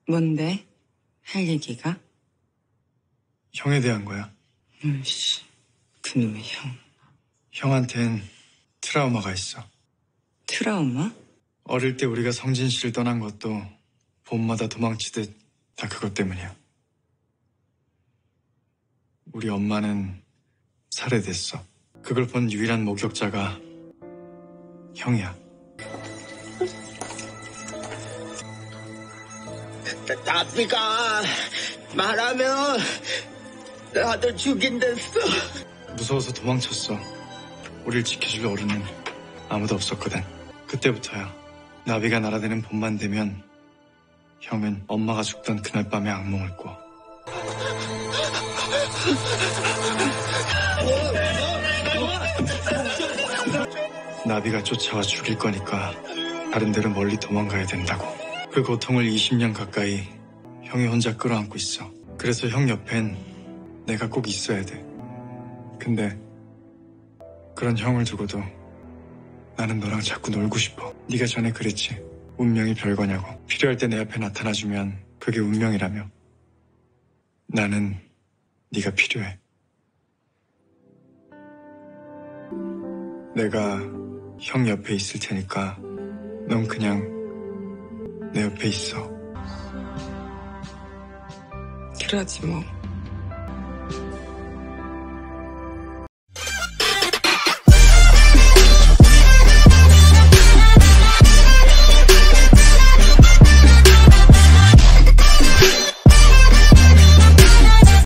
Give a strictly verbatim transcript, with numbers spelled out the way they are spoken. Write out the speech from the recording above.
뭔데? 할 얘기가? 형에 대한 거야. 으이씨, 그놈의 형. 형한텐 트라우마가 있어. 트라우마? 어릴 때 우리가 성진씨를 떠난 것도 봄마다 도망치듯 다 그것 때문이야. 우리 엄마는 살해됐어. 그걸 본 유일한 목격자가 형이야. 나비가 말하면 나도 죽인댔어. 무서워서 도망쳤어. 우릴 지켜줄 어른은 아무도 없었거든. 그때부터야. 나비가 날아드는 봄만 되면 형은 엄마가 죽던 그날 밤에 악몽을 꿔. 나비가 쫓아와 죽일 거니까 다른 데로 멀리 도망가야 된다고. 그 고통을 이십 년 가까이 형이 혼자 끌어안고 있어. 그래서 형 옆엔 내가 꼭 있어야 돼. 근데 그런 형을 두고도 나는 너랑 자꾸 놀고 싶어. 네가 전에 그랬지. 운명이 별거냐고. 필요할 때 내 앞에 나타나주면 그게 운명이라며. 나는 네가 필요해. 내가 형 옆에 있을 테니까 넌 그냥 내 옆에 있어. 그러지 뭐.